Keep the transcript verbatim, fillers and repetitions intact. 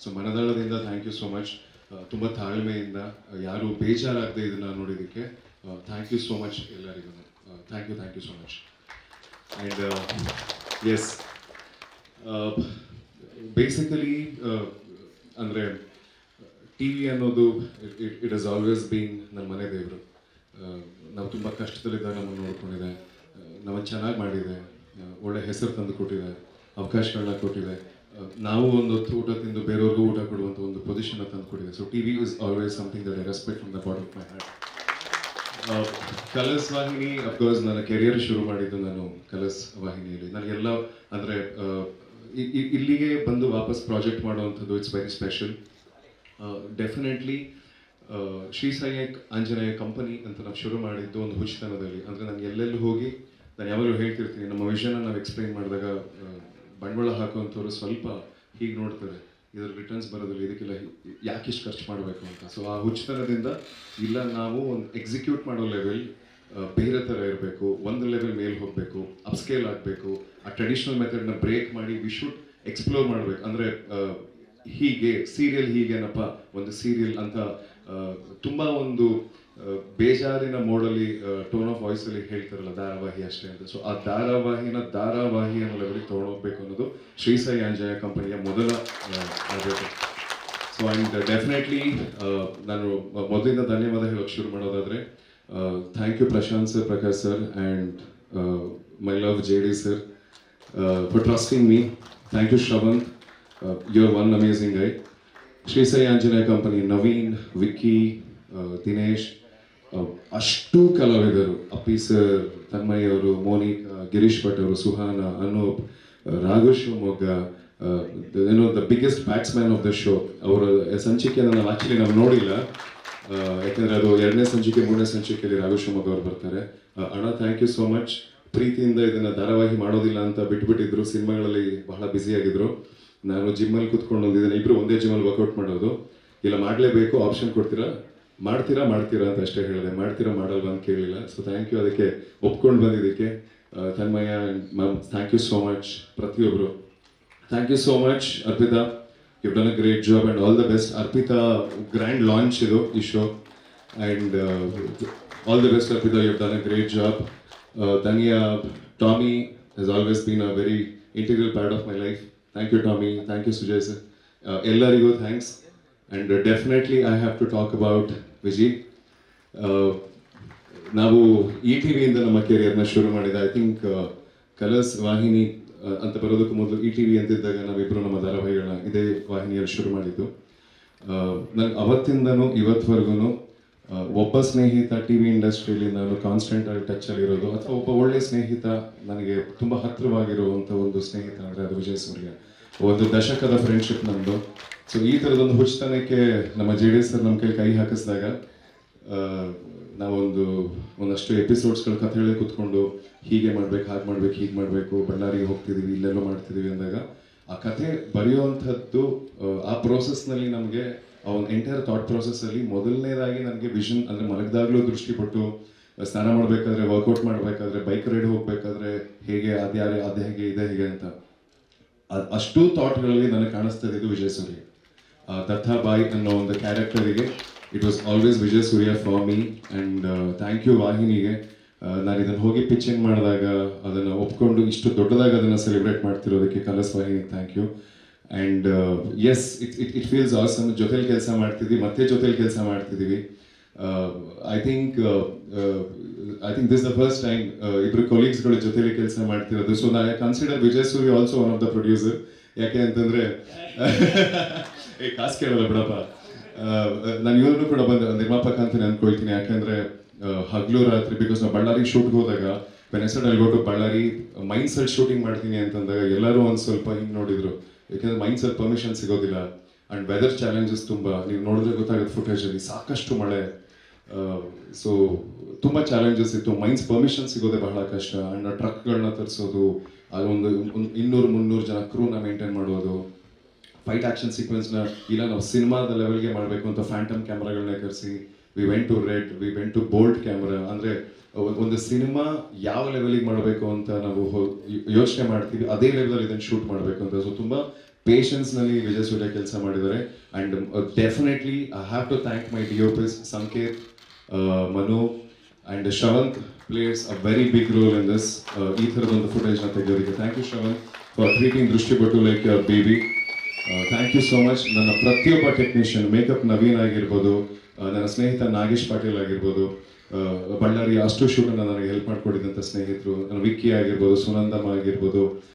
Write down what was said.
So ಮನದಾಳದಿಂದ thank you so much. ತುಂಬ ತಾಳ್ಮೆಯಿಂದ ಯಾರು ಬೇಜಾರಾಗದೆ ಇದನ್ನು ನೋಡಿದ್ದಕ್ಕೆ ಥ್ಯಾಂಕ್ ಯು ಸೋ ಮಚ್ ಎಲ್ಲರಿಗೂ. Thank you thank you so much. And yes basically ಅಂದರೆ ಟಿ ವಿ ಅನ್ನೋದು it it has always been ನನ್ನ ಮನೆ ದೇವರು. ನಾವು ತುಂಬ ಕಷ್ಟದಲ್ಲಿದ್ದಾಗ ನಮ್ಮನ್ನು ನೋಡ್ಕೊಂಡಿದೆ, ನಮ್ಮನ್ನು ಚೆನ್ನಾಗಿ ಮಾಡಿದೆ, ಒಳ್ಳೆ ಹೆಸರು ತಂದು ಕೊಟ್ಟಿದೆ, ಅವಕಾಶಗಳನ್ನ ಕೊಟ್ಟಿದೆ, ನಾವು ಒಂದು ಹೊತ್ತು ಊಟ ತಿಂದು ಬೇರೆಯವ್ರಿಗೂ ಊಟ ಕೊಡುವಂಥ ಒಂದು ಪೊಸಿಷನ್ನ ತಂದು ಕೊಟ್ಟಿದೆ. So T V is always something that I respect from the bottom of my heart. Colors ವಾಹಿನಿ ಅಫ್ಕೋರ್ಸ್ ನನ್ನ ಕೆರಿಯರ್ ಶುರು ಮಾಡಿದ್ದು ನಾನು ಕಲರ್ಸ್ ವಾಹಿನಿಯಲ್ಲಿ. ನನಗೆಲ್ಲ ಅಂದರೆ ಇಲ್ಲಿಗೆ ಬಂದು ವಾಪಸ್ ಪ್ರಾಜೆಕ್ಟ್ ಮಾಡುವಂಥದ್ದು it's very special. Definitely Shri Sai Anjaneya company ಅಂತ ನಾವು ಶುರು ಮಾಡಿದ್ದು ಒಂದು ಹುಚ್ಚತನದಲ್ಲಿ. ಅಂದರೆ ನಾನು ಎಲ್ಲೆಲ್ಲೂ ಹೋಗಿ ನಾನು ಯಾವಾಗಲೂ ಹೇಳ್ತಿರ್ತೀನಿ, ನಮ್ಮ ವಿಷನ್ನ ನಾವು ಎಕ್ಸ್ಪ್ಲೈನ್ ಮಾಡಿದಾಗ ಬಂಡವಾಳ ಹಾಕುವಂಥವ್ರು ಸ್ವಲ್ಪ ಹೀಗೆ ನೋಡ್ತಾರೆ, ಇದರ ರಿಟರ್ನ್ಸ್ ಬರೋದಿಲ್ಲ, ಇದಕ್ಕೆಲ್ಲ ಯಾಕೆ ಇಷ್ಟು ಖರ್ಚು ಮಾಡಬೇಕು ಅಂತ. ಸೊ ಆ ಹುಚ್ಚತನದಿಂದ ಇಲ್ಲ, ನಾವು ಒಂದು ಎಕ್ಸಿಕ್ಯೂಟ್ ಮಾಡೋ ಲೆವೆಲ್ ಬೇರೆ ಥರ ಇರಬೇಕು, ಒಂದು ಲೆವೆಲ್ ಮೇಲೆ ಹೋಗಬೇಕು, ಅಪ್ಸ್ಕೇಲ್ ಆಗಬೇಕು, ಆ ಟ್ರೆಡಿಷ್ನಲ್ ಮೆಥಡ್ನ ಬ್ರೇಕ್ ಮಾಡಿ ವಿ ಶುಡ್ ಎಕ್ಸ್ಪ್ಲೋರ್ ಮಾಡಬೇಕು. ಅಂದರೆ ಹೀಗೆ ಸೀರಿಯಲ್ ಹೀಗೇನಪ್ಪ ಒಂದು ಸೀರಿಯಲ್ ಅಂತ ತುಂಬ ಒಂದು ಬೇಜಾರಿನ ಮೋಡಲ್ಲಿ ಟೋನ್ ಆಫ್ ವಾಯ್ಸಲ್ಲಿ ಹೇಳ್ತಾರಲ್ಲ ಧಾರಾವಾಹಿ ಅಷ್ಟೇ ಅಂತ. ಸೊ ಆ ಧಾರಾವಾಹಿನ ಧಾರಾವಾಹಿ ಅನ್ನೋ ಲೆವೆಲಿಗೆ ತೊಗೊಂಡೋಗ್ಬೇಕು ಅನ್ನೋದು ಶ್ರೀ ಸಾಯಿ ಆಂಜನೇಯ ಕಂಪನಿಯ ಮೊದಲ ಆಗಬೇಕು. ಸೊ ಆ್ಯಂಡ್ ಡೆಫಿನೆಟ್ಲಿ ನಾನು ಮೊದಲಿಂದ ಧನ್ಯವಾದ ಹೇಳೋಕ್ಕೆ ಶುರು ಮಾಡೋದಾದರೆ thank you Prashanth sir, Prakash sir and my love J D sir for trusting me. Thank you Shravanth, you are one amazing guy. Shri Sai Anjaneya company, Naveen, Vicky, Dinesh, ಅಷ್ಟು ಕಲಾವಿದರು, ಅಪ್ಪಿ ಸರ್, ತನ್ಮಯ್ ಅವರು, ಮೋನಿಕ್, ಗಿರೀಶ್ ಭಟ್ ಅವರು, ಸುಹಾನ, ಅನೂಪ್, ರಾಘು ಶಿವಮೊಗ್ಗ, ಏನೋ the biggest batsman of the show. ಅವರ ಸಂಚಿಕೆಯನ್ನು ನಾವು ಆ್ಯಕ್ಚುಲಿ ನಾವು ನೋಡಿಲ್ಲ, ಯಾಕೆಂದರೆ ಅದು ಎರಡನೇ ಸಂಚಿಕೆ ಮೂರನೇ ಸಂಚಿಕೆಯಲ್ಲಿ ರಾಘು ಶಿವಮೊಗ್ಗ ಅವರು ಬರ್ತಾರೆ. ಅಣ್ಣ ಥ್ಯಾಂಕ್ ಯು ಸೋ ಮಚ್. ಪ್ರೀತಿಯಿಂದ ಇದನ್ನು ಧಾರಾವಾಹಿ ಮಾಡೋದಿಲ್ಲ ಅಂತ ಬಿಟ್ಬಿಟ್ಟಿದ್ರು, ಸಿನಿಮಾಗಳಲ್ಲಿ ಬಹಳ ಬ್ಯುಸಿಯಾಗಿದ್ದರು. ನಾನು ಜಿಮ್ಮಲ್ಲಿ ಕೂತ್ಕೊಂಡು ಒಂದಿದ್ದೇನೆ, ಇಬ್ಬರು ಒಂದೇ ಜಿಮ್ಮಲ್ಲಿ ವರ್ಕೌಟ್ ಮಾಡೋದು. ಇಲ್ಲ ಮಾಡಲೇಬೇಕು, ಆಪ್ಷನ್ ಕೊಡ್ತೀರಾ, ಮಾಡ್ತೀರಾ ಮಾಡ್ತೀರಾ ಅಂತ ಅಷ್ಟೇ ಹೇಳಿದೆ, ಮಾಡ್ತೀರಾ ಮಾಡಲ್ವಾ ಅಂತ ಕೇಳಿಲ್ಲ. ಸೊ ಥ್ಯಾಂಕ್ ಯು ಅದಕ್ಕೆ ಒಪ್ಕೊಂಡು ಬಂದಿದ್ದಕ್ಕೆ. Tanmaya ma'am thank you so much. ಪ್ರತಿಯೊಬ್ಬರು thank you so much. Arpita, you done a great job and all the best. Arpita grand launch ಇದು ಈ show, and all the best Arpita, you done a great job. Dhanya, Tommy has always been a very integral part of my life. Thank you Tommy, thank you Sujay sir, ಎಲ್ಲರಿಗೂ thanks. And definitely I have to talk about Viji. ನಾವು E T ವಿಯಿಂದ ನಮ್ಮ ಕೆರಿಯರ್ನ ಶುರು ಮಾಡಿದ. I think colours ವಾಹಿನಿ ಅಂತ ಬರೋದಕ್ಕೂ ಮೊದಲು E T V ಅಂತಿದ್ದಾಗ ನಾವಿಬ್ಬರು ನಮ್ಮ ಧಾರಾವಾಹಿಗಳನ್ನ ಇದೇ ವಾಹಿನಿಯಲ್ಲಿ ಶುರು ಮಾಡಿದ್ದು. ನನಗೆ ಅವತ್ತಿಂದನೂ ಇವತ್ತುವರೆಗೂ ಒಬ್ಬ ಸ್ನೇಹಿತ ಟಿ ವಿ ಇಂಡಸ್ಟ್ರಿಯಲ್ಲಿ ನಾನು ಕಾನ್ಸ್ಟೆಂಟ್ ಆಗಿ ಟಚ್ಚಲ್ಲಿರೋದು, ಅಥವಾ ಒಬ್ಬ ಒಳ್ಳೆಯ ಸ್ನೇಹಿತ ನನಗೆ ತುಂಬ ಹತ್ತಿರವಾಗಿರುವಂಥ ಒಂದು ಸ್ನೇಹಿತ ಅಂದರೆ ಅದು ವಿಜಯ್ ಸೂರ್ಯ. ಒಂದು ದಶಕದ ಫ್ರೆಂಡ್ಶಿಪ್ ನಮ್ಮದು. ಸೊ ಈ ಥರದೊಂದು ಹುಚ್ಚತನಕ್ಕೆ ನಮ್ಮ ಜೆ ಡಿ ಎಸ್ ಸರ್ ನಮ್ಮ ಕೈ ಕೈ ಹಾಕಿಸಿದಾಗ ನಾವೊಂದು ಒಂದಷ್ಟು ಎಪಿಸೋಡ್ಸ್ಗಳ ಕಥೆ ಹೇಳಿ ಕೂತ್ಕೊಂಡು ಹೀಗೆ ಮಾಡ್ಬೇಕು, ಹಾಗೆ ಮಾಡ್ಬೇಕು, ಹೀಗೆ ಮಾಡಬೇಕು, ಬಳ್ಳಾರಿಗೆ ಹೋಗ್ತಿದ್ದೀವಿ, ಇಲ್ಲೆಲ್ಲೋ ಮಾಡ್ತಿದ್ದೀವಿ ಅಂದಾಗ ಆ ಕಥೆ ಬರೆಯುವಂಥದ್ದು ಆ ಪ್ರೋಸೆಸ್ನಲ್ಲಿ ನಮಗೆ ಆ ಒಂದು ಎಂಟೈರ್ ಥಾಟ್ ಪ್ರೋಸೆಸ್ಸಲ್ಲಿ ಮೊದಲನೇದಾಗಿ ನನಗೆ ವಿಷನ್, ಅಂದರೆ ಮಲಗಿದಾಗಲೂ ದೃಷ್ಟಿಪಟ್ಟು ಸ್ನಾನ ಮಾಡಬೇಕಾದ್ರೆ, ವರ್ಕೌಟ್ ಮಾಡಬೇಕಾದ್ರೆ, ಬೈಕ್ ರೈಡ್ ಹೋಗಬೇಕಾದ್ರೆ ಹೇಗೆ ಅದ್ಯಾರೆ ಅದು ಹೇಗೆ ಇದೆ ಹೇಗೆ ಅಂತ ಅಷ್ಟು ಥಾಟ್ಗಳಲ್ಲಿ ನನಗೆ ಕಾಣಿಸ್ತಾ ಇದ್ದು ವಿಜಯ್ ಸೂರ್ಯ. ದತ್ತಾಬಾಯಿ ಅನ್ನೋ ಒಂದು ಕ್ಯಾರೆಕ್ಟರಿಗೆ it was always Vijay Surya for me. And thank you ವಾಹಿನಿಗೆ. ನಾನು ಇದನ್ನು ಹೋಗಿ ಪಿಚ್ಚಿಂಗ್ ಮಾಡಿದಾಗ ಅದನ್ನು ಒಪ್ಕೊಂಡು ಇಷ್ಟು ದೊಡ್ಡದಾಗಿ ಅದನ್ನು ಸೆಲೆಬ್ರೇಟ್ ಮಾಡ್ತಿರೋದಕ್ಕೆ ಕಲರ್ಸ್ ವಾಹಿನಿಗೆ thank you. And yes it it it feels awesome. ಜೊತೆಲಿ ಕೆಲಸ ಮಾಡ್ತಿದ್ವಿ, ಮತ್ತೆ ಜೊತೆಲಿ ಕೆಲಸ ಮಾಡ್ತಿದ್ದೀವಿ. I think I think this the first time ಇಬ್ಬರು ಕೊಲೀಗ್ಸ್ಗಳು ಜೊತೆಲಿ ಕೆಲಸ ಮಾಡ್ತಿರೋದು. So I consider Vijay Surya also one of the producer. ಯಾಕೆ ಅಂತಂದರೆ ಏ ಕಾಸು ಕೇಳಲ್ಲ ಬಿಡಪ್ಪ, ನಾನು ಇವ್ರನ್ನೂ ಕೂಡ ಬಂದು ನಿರ್ಮಾಪಕ ಅಂತಲೇ ಅಂದ್ಕೊಳ್ತೀನಿ. ಯಾಕೆಂದರೆ ಹಗಲು ರಾತ್ರಿ, ಬಿಕಾಸ್ ನಾವು ಬಳ್ಳಾರಿ ಶೂಟ್ಗೆ ಹೋದಾಗ when I said I go to Ballari main set shooting ಮಾಡ್ತೀನಿ ಅಂತಂದಾಗ ಎಲ್ಲರೂ ಒಂದು ಸ್ವಲ್ಪ ಹಿಂಗೆ ನೋಡಿದ್ರು, ಯಾಕೆಂದರೆ ಮೈನ್ ಸೆಟ್ ಪರ್ಮಿಷನ್ ಸಿಗೋದಿಲ್ಲ. ಆ್ಯಂಡ್ ವೆದರ್ ಚಾಲೆಂಜಸ್ ತುಂಬ, ನೀವು ನೋಡಿದ್ರೆ ಗೊತ್ತಾಗುತ್ತೆ ಫುಟೇಜಲ್ಲಿ, ಸಾಕಷ್ಟು ಮಳೆ. ಸೊ ತುಂಬ ಚಾಲೆಂಜಸ್ ಇತ್ತು. ಮೈನ್ಸ್ ಪರ್ಮಿಷನ್ ಸಿಗೋದೇ ಬಹಳ ಕಷ್ಟ. ಆ್ಯಂಡ್ ಟ್ರಕ್ಗಳನ್ನ ತರಿಸೋದು, ಅದೊಂದು ಇನ್ನೂರು ಮುನ್ನೂರು ಜನ ಕ್ರೂನ ಮೇಂಟೈನ್ ಮಾಡೋದು, ಫೈಟ್ ಆ್ಯಕ್ಷನ್ ಸೀಕ್ವೆನ್ಸ್ನ ಇಲ್ಲ ನಾವು ಸಿನಿಮಾದ ಲೆವೆಲ್ಗೆ ಮಾಡಬೇಕು ಅಂತ ಫ್ಯಾಂಟಮ್ ಕ್ಯಾಮ್ರಾಗಳನ್ನ ಕರೆಸಿ we went to Red, we went to Bolt camera. ಅಂದರೆ ಒಂದು ಸಿನಿಮಾ ಯಾವ ಲೆವೆಲಿಗೆ ಮಾಡಬೇಕು ಅಂತ ನಾವು ಯೋಚನೆ ಮಾಡ್ತೀವಿ, ಅದೇ ಲೆವೆಲಲ್ಲಿ ಇದನ್ನು ಶೂಟ್ ಮಾಡಬೇಕು ಅಂತ. ಸೊ ತುಂಬ ಪೇಷನ್ಸ್ನಲ್ಲಿ ವಿಜಯ್ ಸೂರ್ಯ ಕೆಲಸ ಮಾಡಿದ್ದಾರೆ. And definitely I have to thank my D O P's Sanketh, Manu and Shravanth plays a very big role in this. ಈ ಥರದೊಂದು ಫುಟೇಜ್ನ ತೆಗೆಯೋದಕ್ಕೆ thank you Shravanth for treating ದೃಷ್ಟಿಪಟ್ಟು like your baby. Thank you so much. ನನ್ನ ಪ್ರತಿಯೊಬ್ಬ ಟೆಕ್ನಿಷಿಯನ್, ಮೇಕಪ್ ನವೀನ್ ಆಗಿರ್ಬೋದು, ನನ್ನ ಸ್ನೇಹಿತ ನಾಗೇಶ್ ಪಾಟೀಲ್ ಆಗಿರ್ಬೋದು, ಬಳ್ಳಾರಿ ಅಷ್ಟು ಶೂಟನ್ನು ನನಗೆ ಹೆಲ್ಪ್ ಮಾಡಿಕೊಟ್ಟಿದ್ದಂಥ ಸ್ನೇಹಿತರು, ನನ್ನ ವಿಕ್ಕಿ ಆಗಿರ್ಬೋದು, ಸುನಂದಮ್ಮ ಆಗಿರ್ಬೋದು,